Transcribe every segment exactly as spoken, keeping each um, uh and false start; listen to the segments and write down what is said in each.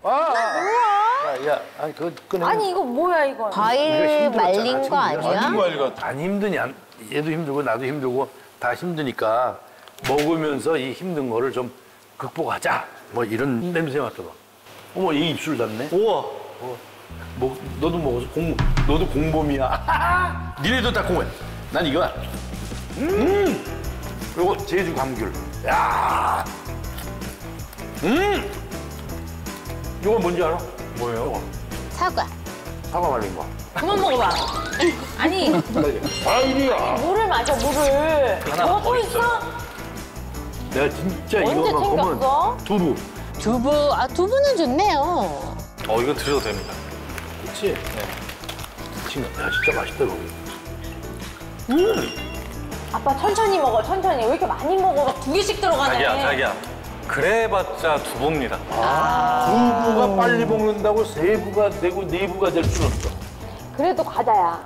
아, 아, 야, 아니 그 꺼내. 아니 이거 뭐야 이거? 과일 말린 거 아니야? 안 힘드니 안, 얘도 힘들고 나도 힘들고 다 힘드니까 먹으면서 이 힘든 거를 좀 극복하자. 뭐 이런 냄새 맡아봐. 어머, 이 입술 닿네. 우와. 어, 뭐 너도 먹어서 공 너도 공범이야. 니네도 다 공범. 난 이거. 음. 그리고 제주 감귤. 야. 음. 이거 뭔지 알아? 뭐예요? 사과. 사과 말린 거. 그만 먹어봐. 아니 과일이야. 물을 마셔 물을. 하나 더 있어? 내가 진짜 언제 이거만 보면 챙겼어? 두부. 두부, 아 두부는 좋네요. 어, 이거 드셔도 됩니다. 그렇지? 네. 진짜, 야, 진짜 맛있다 이거. 음. 아빠 천천히 먹어 천천히. 왜 이렇게 많이 먹어? 막 두 개씩 들어가네. 자기야, 자기야. 그래봤자 두부입니다. 아, 두부가 빨리 먹는다고 세 부가 되고 네 부가 될 수는 없어. 그래도 과자야.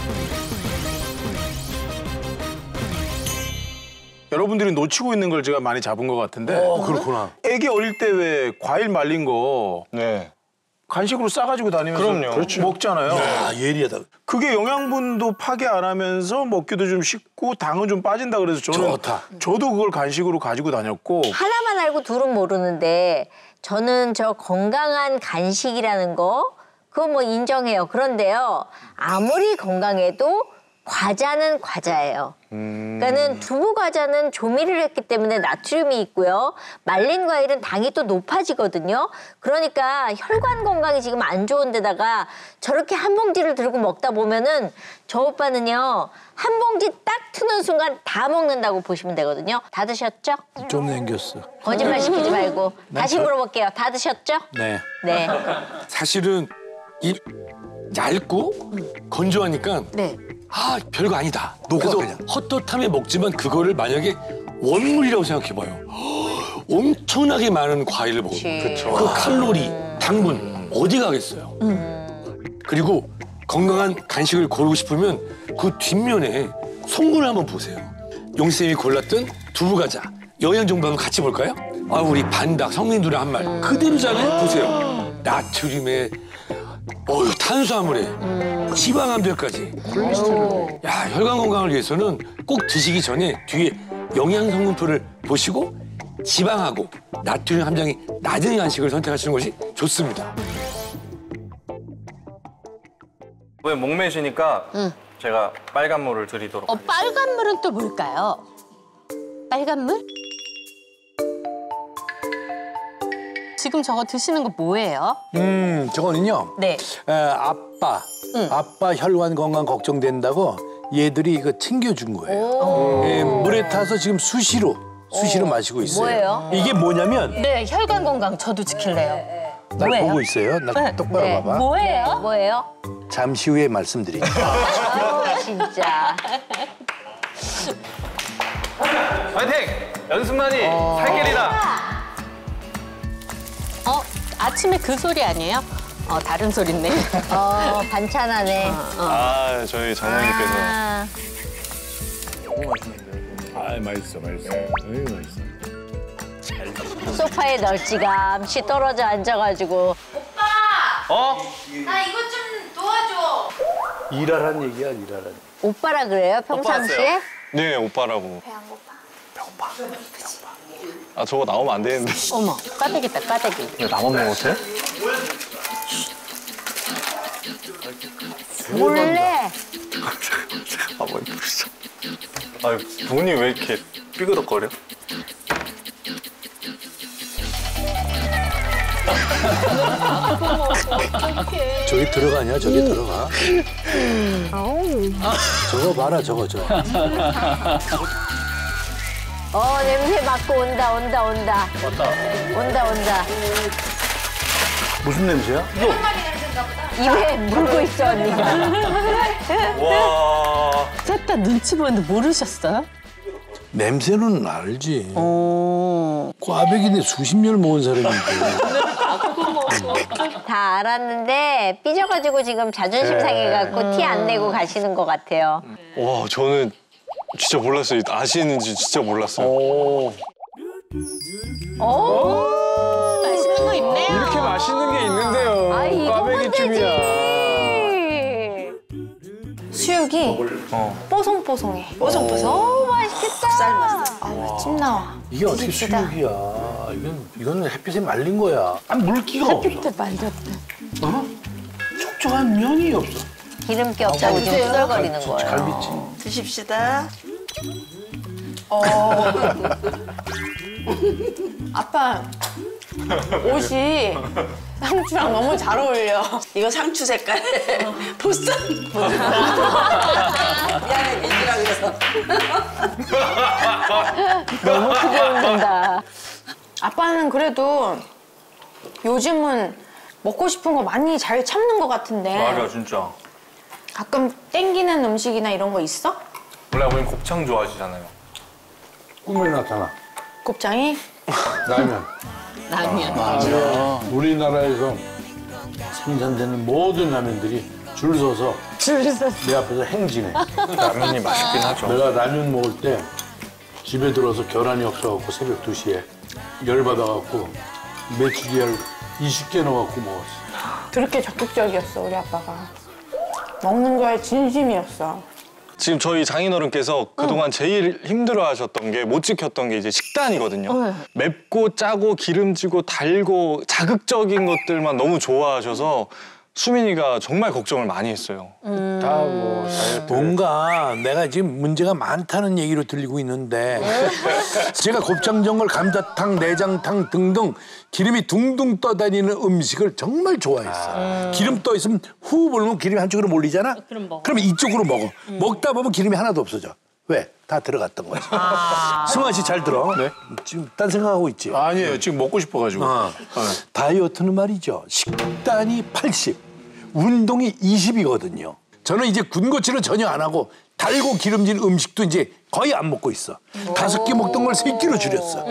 여러분들이 놓치고 있는 걸 제가 많이 잡은 것 같은데. 어, 그렇구나. 애기 어릴 때 왜 과일 말린 거 네. 간식으로 싸가지고 다니면서 그럼요. 그렇죠. 먹잖아요. 아, 예리하다. 그게 영양분도 파괴 안 하면서 먹기도 좀 쉽고 당은 좀 빠진다 그래서 저는 좋다. 저도 그걸 간식으로 가지고 다녔고. 하나만 알고 둘은 모르는데 저는 저 건강한 간식이라는 거 그거 뭐 인정해요. 그런데요. 아무리 건강해도 과자는 과자예요. 음... 그러니까는 두부 과자는 조미료를 했기 때문에 나트륨이 있고요. 말린 과일은 당이 또 높아지거든요. 그러니까 혈관 건강이 지금 안 좋은 데다가 저렇게 한 봉지를 들고 먹다 보면은 저 오빠는요. 한 봉지 딱 트는 순간 다 먹는다고 보시면 되거든요. 다 드셨죠? 좀 남겼어. 거짓말 시키지 말고. 다시 물어볼게요. 다 드셨죠? 네. 네. 사실은 이 얇고 건조하니까 네. 아 별거 아니다. 그래서 헛헛함에 먹지만 그거를 만약에 원물이라고 생각해봐요. 엄청나게 많은 과일을 먹어요. 그쵸. 그 칼로리, 당분 어디 가겠어요. 그리고 건강한 간식을 고르고 싶으면 그 뒷면에 성분을 한번 보세요. 용쌤이 골랐던 두부과자 영양 정보 한번 같이 볼까요? 아 우리 반닭 성민들의 한 말 그대로잖아요. 보세요. 나트륨에 어휴, 탄수화물에 음. 지방 함량까지 콜레스테롤. 야 혈관 건강을 위해서는 꼭 드시기 전에 뒤에 영양 성분표를 보시고 지방하고 나트륨 함량이 낮은 간식을 선택하시는 것이 좋습니다. 왜 목매시니까 응. 제가 빨간 물을 드리도록 어, 하겠습니다. 빨간 물은 또 뭘까요? 빨간 물? 지금 저거 드시는 거 뭐예요? 음, 저거는요. 네. 에, 아빠, 응. 아빠 혈관 건강 걱정된다고 얘들이 이거 챙겨준 거예요. 예, 물에 타서 지금 수시로, 수시로 마시고 있어요. 뭐예요? 이게 뭐냐면 네, 혈관 건강 저도 지킬래요. 날 뭐예요? 보고 있어요. 나 네. 똑바로 네. 봐봐. 뭐예요? 뭐예요? 잠시 후에 말씀드릴게요. 아, 진짜. 화이팅! 연습만이 살길이다. 어? 아침에 그 소리 아니에요? 어, 다른 소리네. 어, 반찬하네. 아, 저희 장모님께서. 아, 아, 맛있어, 맛있어. 에이, 맛있어. 소파에 널찌감치 떨어져 앉아가지고. 어? 나 이것 좀 도와줘. 일하란 얘기야, 일하란. 오빠라 그래요? 평상시에? 네, 오빠라고. 배 안 고파? 아, 저거 나오면 안 되는데. 어머, 까대기다, 까대기. 근데 나만 먹어도 돼? 몰래. 아, 뭐, 진짜. 아, 부모님 왜 이렇게 삐그덕거려? 저기 들어가냐? 저기 들어가. 저거 봐라, 저거, 저거. 어, 냄새 맡고 온다, 온다, 온다. 왔다. 온다, 온다. 무슨 냄새야? 입에 물고 있어, 언니가. 와. 셋 다 눈치 보는데 모르셨어요? 냄새는 알지. 오. 꽈배기인데 수십 년을 먹은 사람인데. 다 알았는데 삐져가지고 지금 자존심 상해갖고 티 안 내고 가시는 것 같아요. 와, 저는 진짜 몰랐어요. 아시는지 진짜 몰랐어요. 오. 맛있는 거 있네요. 이렇게 맛있 맛있는 게 있는데요. 아, 이거면 되지. 수육이 어. 뽀송뽀송해. 뽀송뽀송. 너무 맛있겠다. 삶았어. 아, 맛집 나와. 이게 어떻게 드십시다. 수육이야? 이건 이거는 햇빛에 말린 거야. 아 물기가 없어. 햇빛에 말렸다. 어? 촉촉한 면이 없어. 기름기 없다고 지금 투덜거리는 거예요. 갈비찜. 드십시다. 어. 아빠 옷이 상추랑 너무 잘 어울려. 이거 상추 색깔. 보쌈. 미안해, 민주라 그래서. 너무 크게 웃는다. 아빠는 그래도 요즘은 먹고 싶은 거 많이 잘 참는 것 같은데. 맞아, 진짜. 가끔 땡기는 음식이나 이런 거 있어? 원래 아버님 곱창 좋아하시잖아요. 꿈에 나타나. 곱창이? 라면. 라면. 우리나라에서 생산되는 모든 라면들이 줄 서서 줄 서서. 내 앞에서 행진해. 라면이 맛있긴 하죠. 내가 라면 먹을 때 집에 들어서 계란이 없어갖고 새벽 두 시에 열받아갖고 메추리알 이십 개 넣어갖고 먹었어. 그렇게 적극적이었어, 우리 아빠가. 먹는 거에 진심이었어. 지금 저희 장인어른께서 그동안 제일 힘들어하셨던 게 못 지켰던 게 이제 식단이거든요. 맵고 짜고 기름지고 달고 자극적인 것들만 너무 좋아하셔서 수민이가 정말 걱정을 많이 했어요. 다 뭐 뭔가 내가 지금 문제가 많다는 얘기로 들리고 있는데 제가 곱창전골, 감자탕, 내장탕 등등 기름이 둥둥 떠다니는 음식을 정말 좋아했어. 기름 떠 있으면 후 불면 기름이 한쪽으로 몰리잖아. 그럼 먹어. 그러면 이쪽으로 먹어. 먹다 보면 기름이 하나도 없어져. 왜? 다 들어갔던 거지. 승환 씨 잘 들어. 네? 지금 딴 생각하고 있지. 아니에요. 지금 먹고 싶어가지고. 어. 다이어트는 말이죠. 식단이 팔십, 운동이 이십이거든요. 저는 이제 군것질을 전혀 안 하고 달고 기름진 음식도 이제 거의 안 먹고 있어. 다섯 개 먹던 걸 세 끼로 줄였어.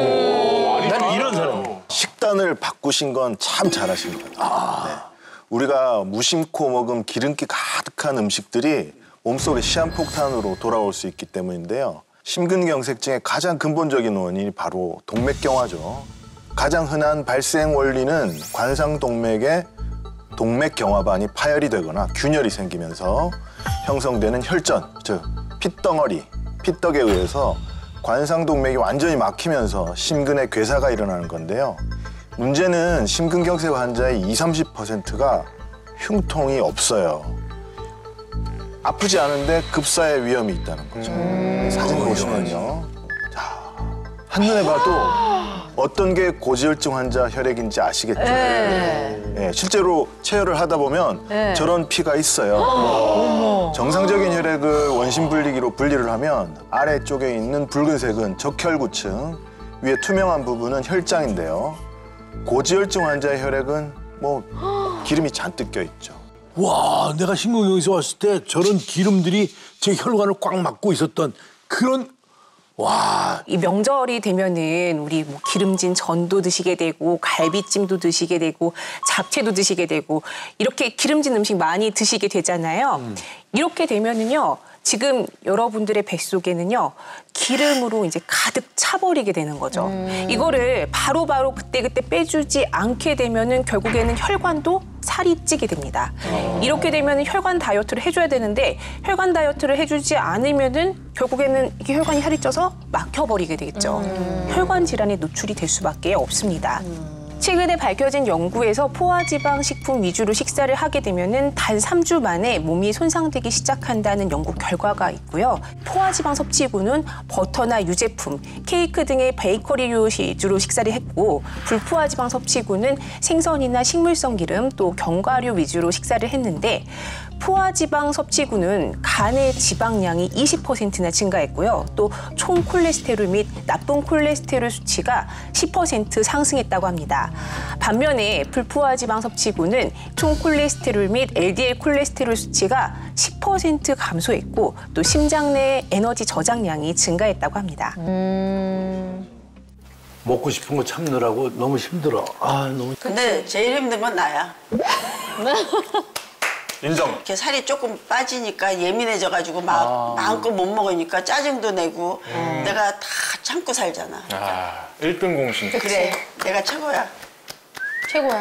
나는 이런 사람이에요. 식단을 바꾸신 건 참 잘하신 것 같아요. 네. 우리가 무심코 먹은 기름기 가득한 음식들이 몸속에 시한폭탄으로 돌아올 수 있기 때문인데요. 심근경색증의 가장 근본적인 원인이 바로 동맥경화죠. 가장 흔한 발생 원리는 관상동맥의 동맥경화반이 파열이 되거나 균열이 생기면서 형성되는 혈전, 즉 핏덩어리, 핏떡에 의해서 관상동맥이 완전히 막히면서 심근의 괴사가 일어나는 건데요. 문제는 심근경색 환자의 이십, 삼십 퍼센트가 흉통이 없어요. 아프지 않은데 급사의 위험이 있다는 거죠. 사진 보시면요. 자, 한눈에 봐도 어떤 게 고지혈증 환자 혈액인지 아시겠죠? 네, 실제로 체열을 하다 보면 저런 피가 있어요. 정상적인 혈액을 원심분리기로 분리를 하면 아래쪽에 있는 붉은색은 적혈구층, 위에 투명한 부분은 혈장인데요. 고지혈증 환자의 혈액은 뭐 기름이 잔뜩 껴있죠. 와, 내가 신공영에서 왔을 때 저런 기름들이 제 혈관을 꽉 막고 있었던 그런 와. 이 명절이 되면은 우리 뭐 기름진 전도 드시게 되고 갈비찜도 드시게 되고 잡채도 드시게 되고 이렇게 기름진 음식 많이 드시게 되잖아요. 음. 이렇게 되면은요. 지금 여러분들의 뱃속에는요. 기름으로 이제 가득 차버리게 되는 거죠. 음. 이거를 바로바로 그때그때 빼주지 않게 되면은 결국에는 혈관도 살이 찌게 됩니다. 어. 이렇게 되면 혈관 다이어트를 해줘야 되는데 혈관 다이어트를 해주지 않으면은 결국에는 이게 혈관이 살이 쪄서 막혀버리게 되겠죠. 음. 혈관 질환에 노출이 될 수밖에 없습니다. 음. 최근에 밝혀진 연구에서 포화지방 식품 위주로 식사를 하게 되면은 단 삼 주 만에 몸이 손상되기 시작한다는 연구 결과가 있고요. 포화지방 섭취군은 버터나 유제품, 케이크 등의 베이커리류 위주로 식사를 했고 불포화지방 섭취군은 생선이나 식물성 기름 또 견과류 위주로 식사를 했는데 포화지방 섭취군은 간의 지방량이 이십 퍼센트나 증가했고요. 또 총 콜레스테롤 및 나쁜 콜레스테롤 수치가 십 퍼센트 상승했다고 합니다. 반면에 불포화지방 섭취군은 총 콜레스테롤 및 엘디엘 콜레스테롤 수치가 십 퍼센트 감소했고 또 심장 내 에너지 저장량이 증가했다고 합니다. 음... 먹고 싶은 거 참느라고 너무 힘들어. 아, 너무. 근데 제일 힘든 건 나야. 인정. 이렇게 살이 조금 빠지니까 예민해져가지고 막 아. 마음껏 못 먹으니까 짜증도 내고 음. 내가 다 참고 살잖아. 아, 일 등 공신. 그래, 내가 최고야. 최고야.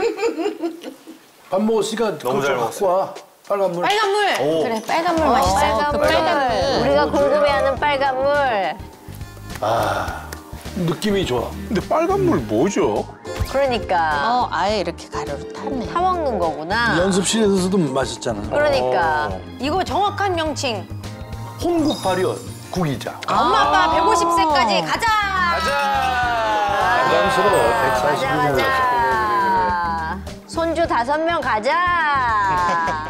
밥 먹었으니까 너무 잘 갖고 와. 빨간 물. 빨간 물. 그래, 빨간 물 맛있어. 빨간 물. 빨간 물. 우리가 궁금해하는 빨간 물. 아, 느낌이 좋아. 근데 빨간 물 뭐죠? 그러니까 어, 아예 이렇게 가루로 탔네. 타 먹는 거구나. 연습실에서도 맛있잖아. 그러니까. 이거 정확한 명칭. 홍국 발효 국이자. 엄마 아빠 백오십 세까지 가자. 부담스러워. 가자 백사십일 년. 가자. 손주 다섯 명 가자.